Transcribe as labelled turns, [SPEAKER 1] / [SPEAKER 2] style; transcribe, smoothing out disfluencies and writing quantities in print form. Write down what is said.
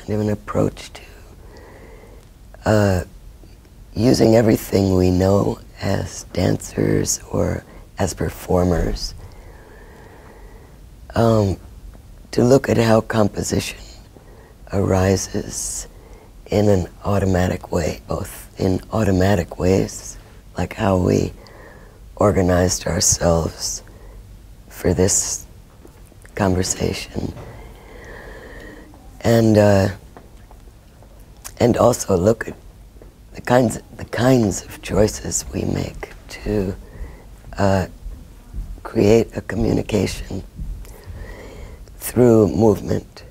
[SPEAKER 1] an approach to using everything we know as dancers or as performers to look at how composition arises in an automatic way, both in automatic ways, like how we organized ourselves for this conversation, and also look at the kinds of choices we make to create a communication through movement.